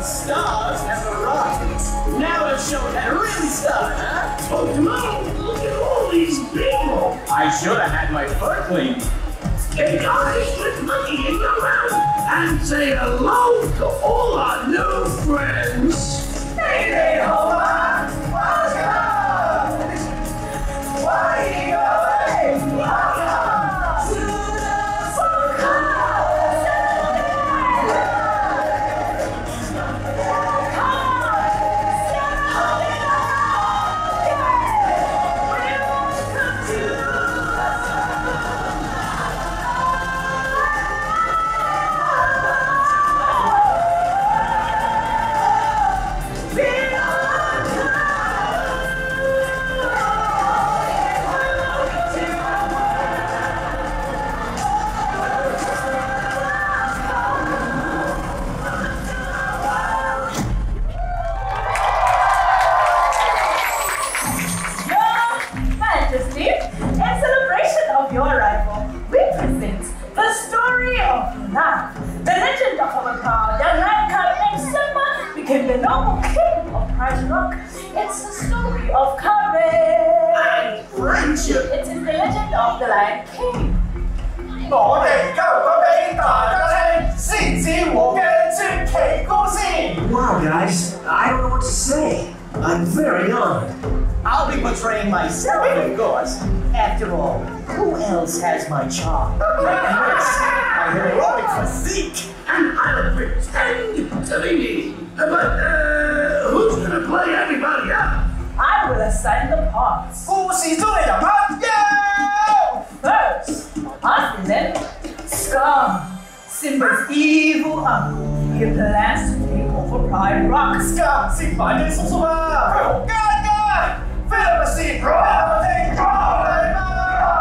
stars never run. Now I've shown that really stuff, huh? Oh, no! Look at all these people! I should have had my fur cleaned. Hey guys, let's monkey and go out and say hello to all our new friends. Hey, hey, Homer! Welcome! Why are you away? Welcome to the fun club! The noble king of Pride Rock. It's the story of courage and friendship. It is the legend of the Lion King. 我哋交個俾大家聽，先至和嘅傳奇故事。 Wow, guys, I don't know what to say. I'm very honored. I'll be portraying myself, of course. After all, who else has my charm, my grace, my heroic physique? And I'll pretend to be me. But who's gonna play everybody up? I will assign the parts. 故事中嘅人物有 First, our villain, Scar, Simba's evil uncle. He plans to take over Pride Rock. Scar 先反應叔叔啊，佢好奸㗎，菲律賓斯我哋過嚟啦！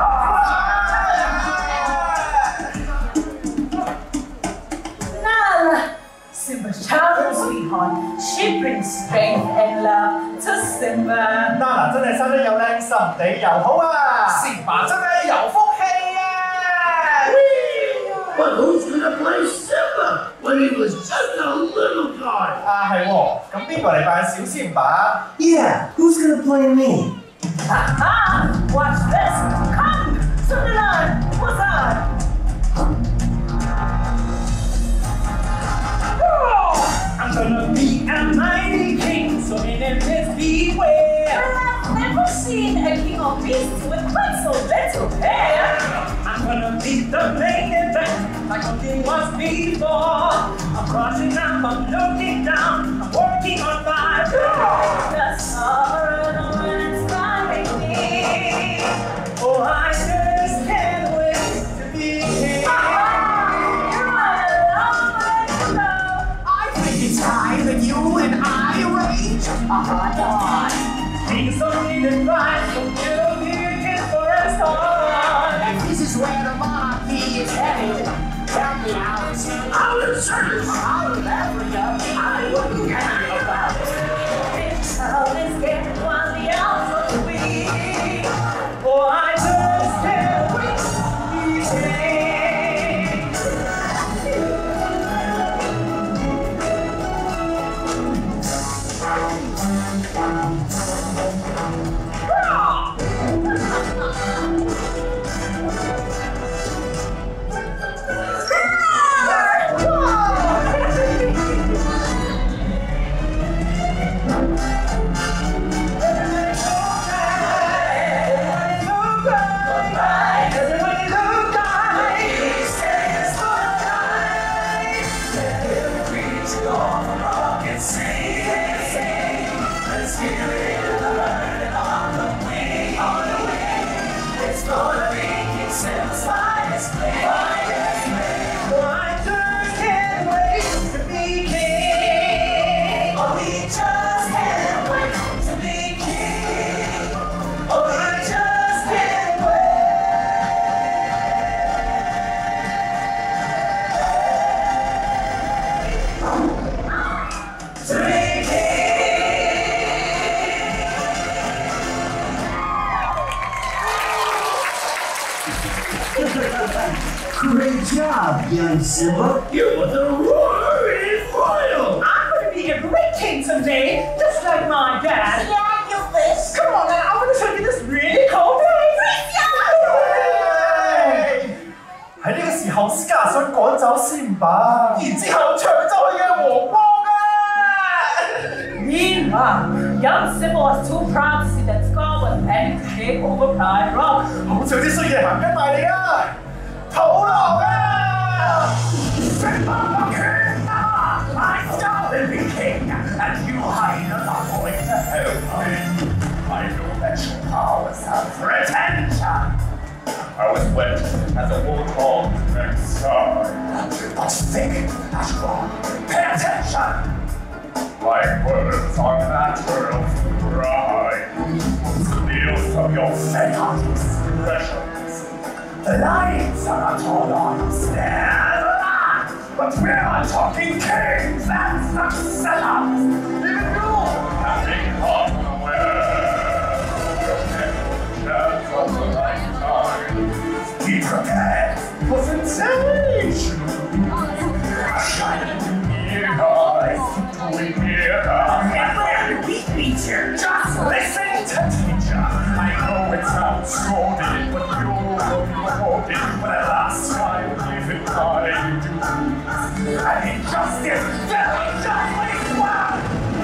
Simba's childhood sweetheart, she brings strength and love to Simba. Nala 真係生得又靚，心地又好啊！先爸真係有福氣啊 But who's gonna play Simba when he was just a little guy? 啊係喎，咁邊個嚟扮小仙爸 Yeah, who's gonna play me? Aha! Watch this! Come! Sunderland! What's up? I'm gonna be a mighty king, so enemies beware. I've never seen a king of beasts with quite so little hair. I'm gonna be the main event, like nothing was before. I'm crossing up, I'm looking down, I'm working on my The sovereign inspiring me. Oh, I just can't wait to be king. It's time that you and I arrange a hot on. Things only divine, so you'll be a kid for us all. And this is where the monarchy is headed. Tell me how it's Out of service. out of Africa. I wouldn't care about it. This child is getting one the hours of the week. Oh, I just can't wait to be king. Great job, young Simba. You were the roaring royal. I'm going to be a great king someday, just like my dad. Yeah, you wish. Come on, now, I'm gonna show you this really cool thing. 喺呢個時候，Scar想趕走 Simba，然之後搶走佢嘅王冠啊！ Meanwhile, young Simba was too proud to see that Scar was planning to take over Pride Rock. 好似有啲衰嘢行緊埋嚟啊！土狼啊！ Simba the King! I started the king, and you hide the voice to help me. I know that your powers have pretension. I was wet as a warthog next time. But think as well. Pay attention! My words are natural pride. Steal from your fatal expressions. The lines are not all honest. But we are talking kings and successors. Even you have become aware. Your chance of a lifetime. Be prepared for sensation. A shining near every weak feature. Just listen to teacher. I know it sounds sordid, but you're rewarded. But at last I give it my due. And injustice very justly won.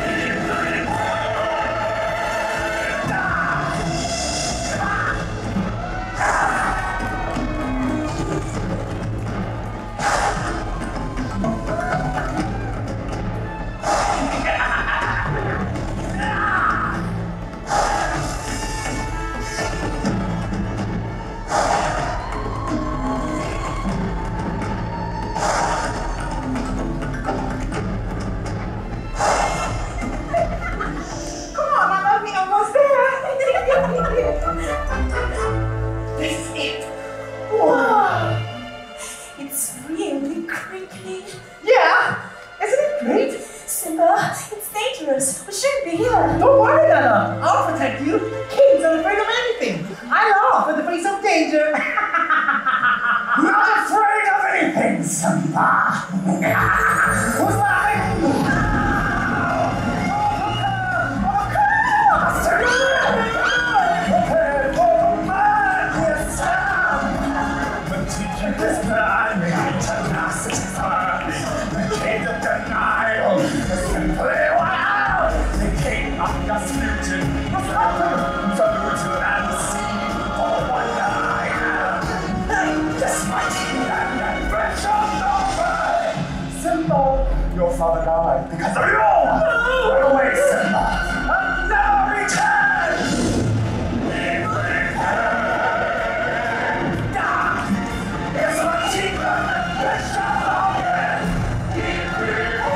This is it. Wow. It's really creepy. Yeah, isn't it great? Simba, it's dangerous. We shouldn't be here. Don't worry, Nana. I'll protect you. Kings aren't afraid of anything. I laugh in the face of danger. Not afraid of anything, Simba. Who's laughing? Prepare for the madness. The teacher is planning tenacity. The king of denial is simply wild. The king of disputed was unfamiliar and seen for what I am. This mighty land and precious over. Simba, your father died because of you. Run away, Simba, and never return. It's my secret and precious over.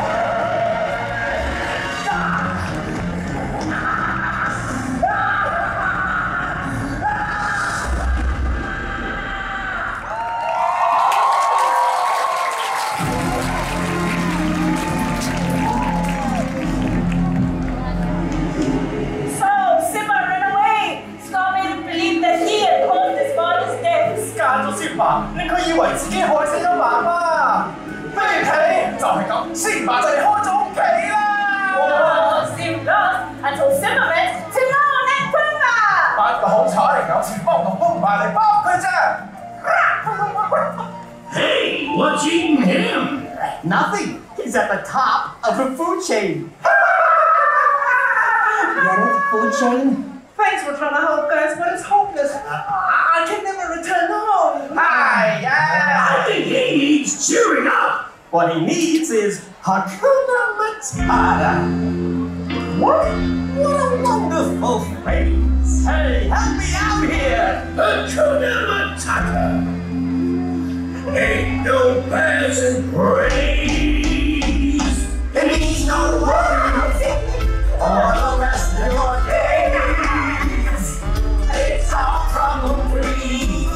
So, Simba ran away. Scar made him believe that he had caused his father's death. Scar 咗 Simba，令佢以為自己害死咗媽媽。不如睇，就係咁，Simba就嚟開咗屋企啦。 Oh, seemed lost until Simba met Timon and Pumbaa. 8個好彩，有錢幫同幫埋嚟幫佢啫。 Hey, what's eating him? Nothing. He's at the top of the food chain. Get it? Food chain? Thanks for trying to help, guys, but it's hopeless. I can never return home. Hi, I think he needs cheering up. What he needs is Hakuna Matata. What? What a wonderful phrase. Hey, help me out here. Hakuna Matata. Ain't no passing praise. It means no worries for the rest of your days. It's all problem-free.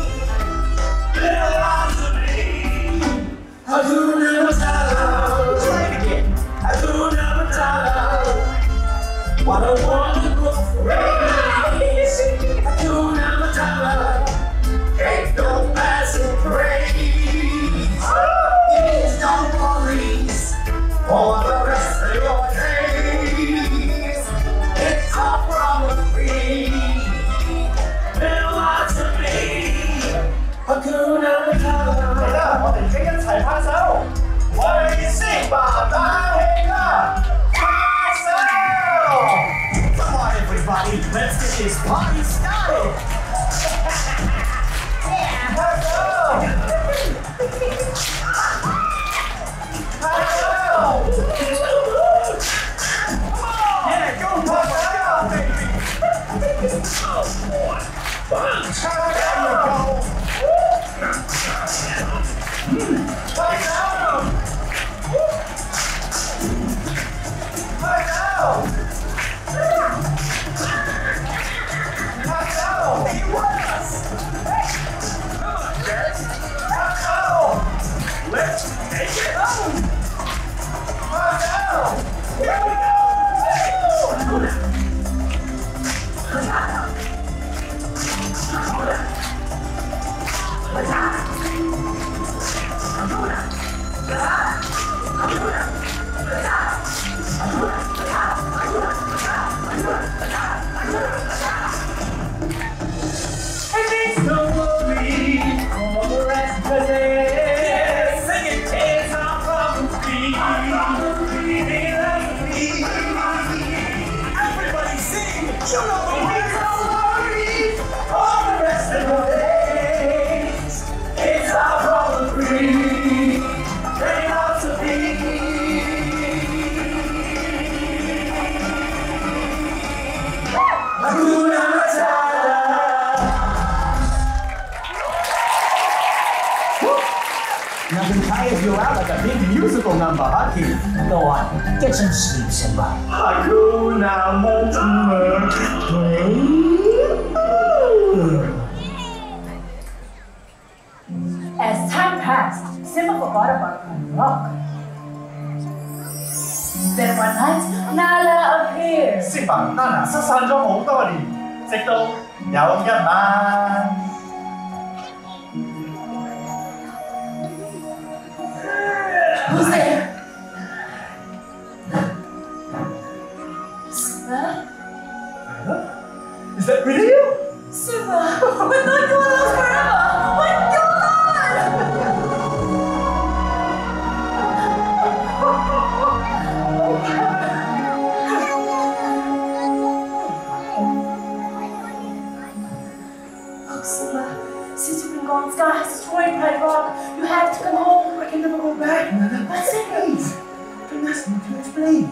Philosophy. Hakuna Matata. Try it again. Hakuna Matata. What a wonderful phrase. Hakuna Matata. Ain't no passing praise. It's no worries Now to tire you out like a big musical number, huh, kid? Go on, get some sleep, Simba. Hakuna Matata. As time passed, Simba forgot about the rock. Then one night, Nala appeared. 斯凡娜娜失散咗好多年，直到有一晚。 Who's there? Simba? Is that really you? Simba, I thought you were lost forever. What's going on? Oh, Simba, since you've been gone, Sky has destroyed Pride Rock. You have to come home. I can never go back. What's it? Please, don't ask me to explain.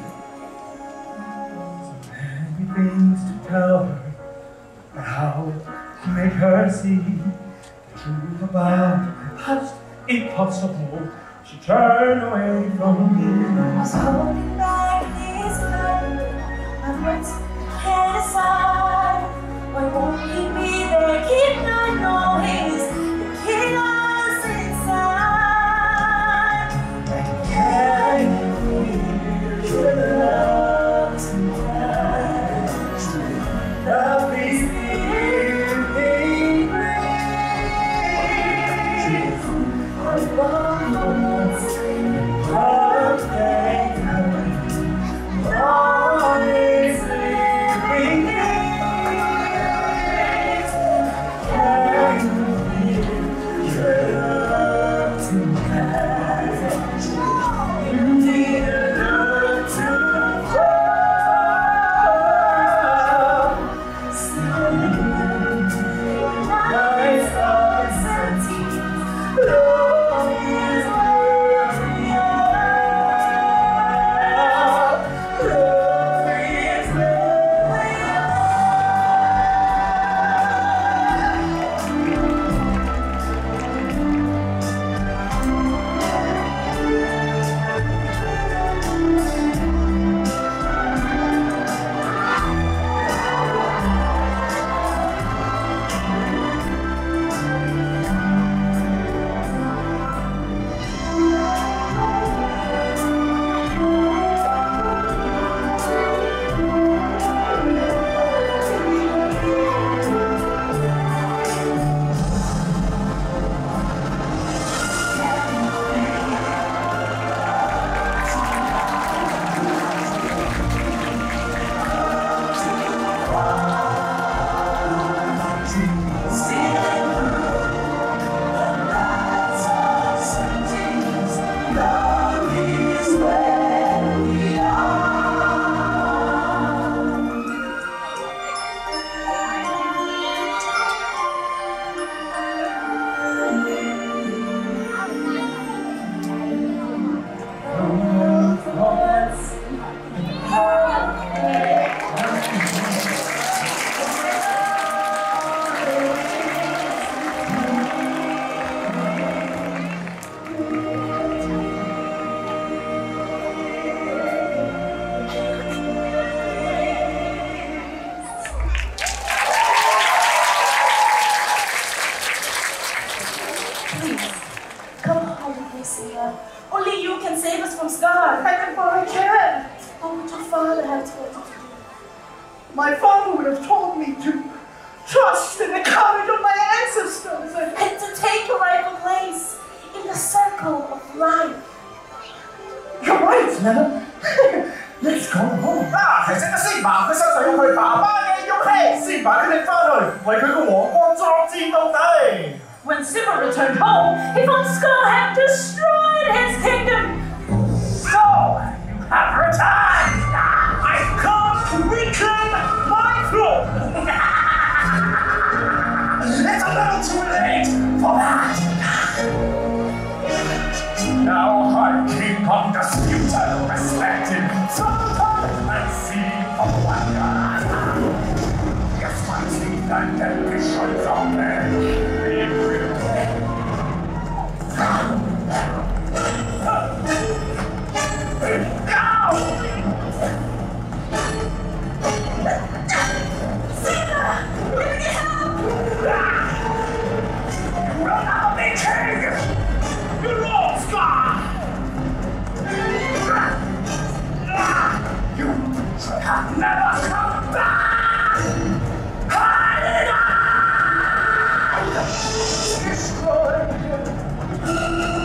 So many things to tell her, but how to make her see the truth about the past impossible. She turned away from me. I was holding back his blood. My words can't decide. Why won't he be there? Keep not noise. The king us inside. Can you feel your love tonight? Love is in me. Please, Simba. Only you can save us from Scar. And if I can, What would your father have told you to do? my father would have told me to trust in the courage of my ancestors And to take your rightful place in the circle of life. You're right, Nana. Let's go home. 提醒咗先爸，佢身上有佢爸爸嘅勇氣。先爸決定翻去，為佢個王國作戰到底。 When Simba returned home, he found Scar had destroyed his kingdom. So, you have returned! I've come to reclaim my throne! It's a little too late for that! Now I'm king undisputed, respected, sultan, and sea of wonder. Yes, my teeth and ambitions are there. It will have never come back! Hide it! Destroy him!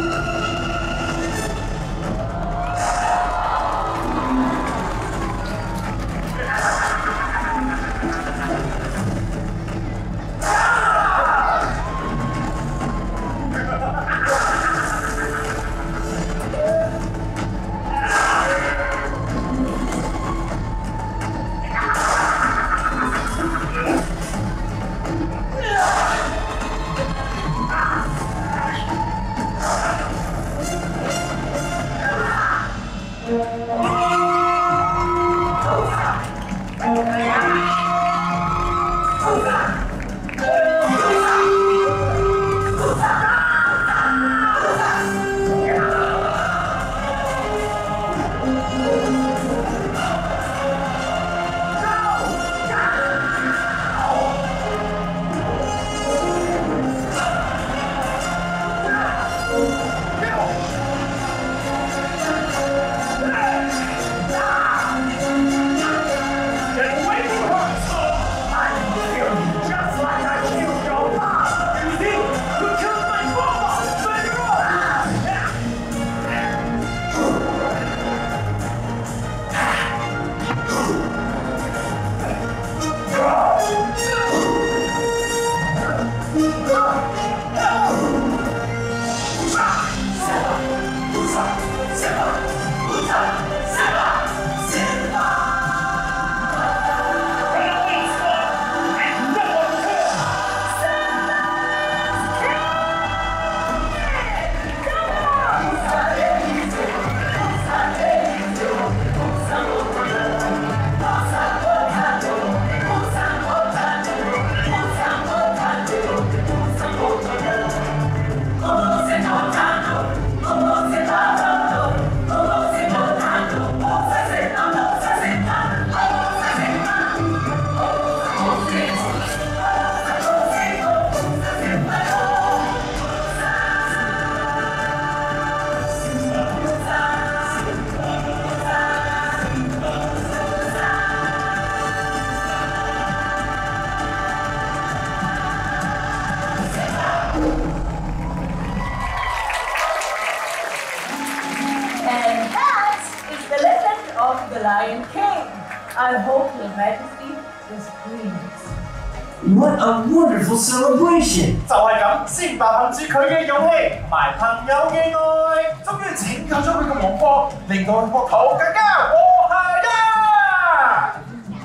Lion King. I hope Your Majesty is pleased. What a wonderful celebration! 就係咁，先爸憑住佢嘅勇氣同埋朋友嘅愛，終於拯救咗佢嘅王國，令到佢國土更加和諧啊！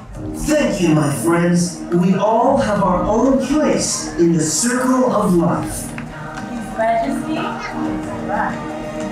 Thank you, my friends. We all have our own place in the circle of life. His Majesty is right.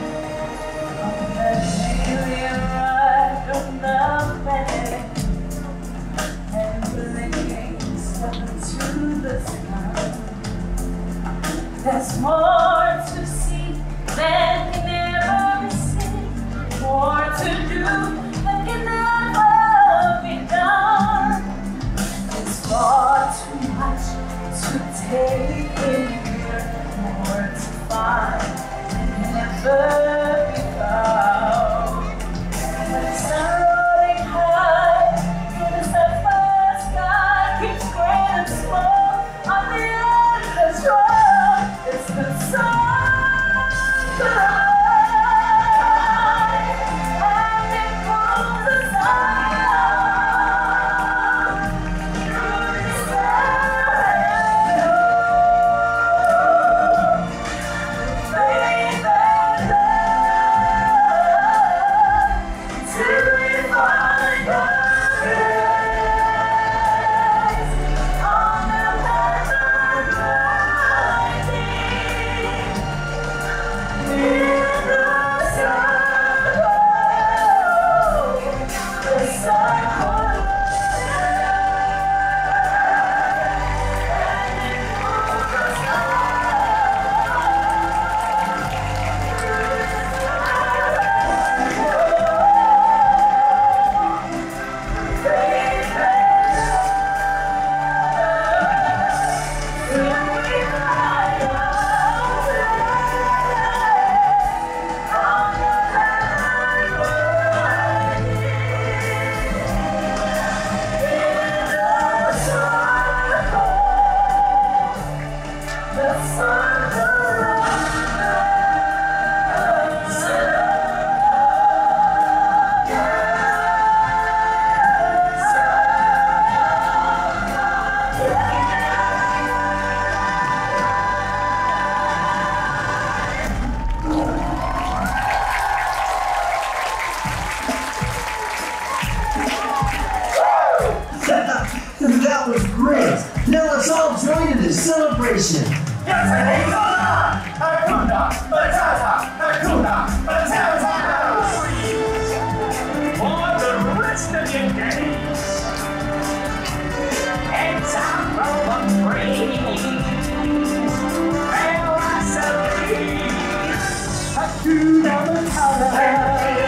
There's more to see than can ever be seen, more to do than can never be done. It's far too much to take in here, more to find than can ever be found. When the sun rolling high through the sapphire sky keeps great and small on the endless road, it's the sun. That was great! Now let's all join in this celebration! Hakuna Matata! Hakuna Matata! For the rest of your days, it's a roll free. Hakuna Matata!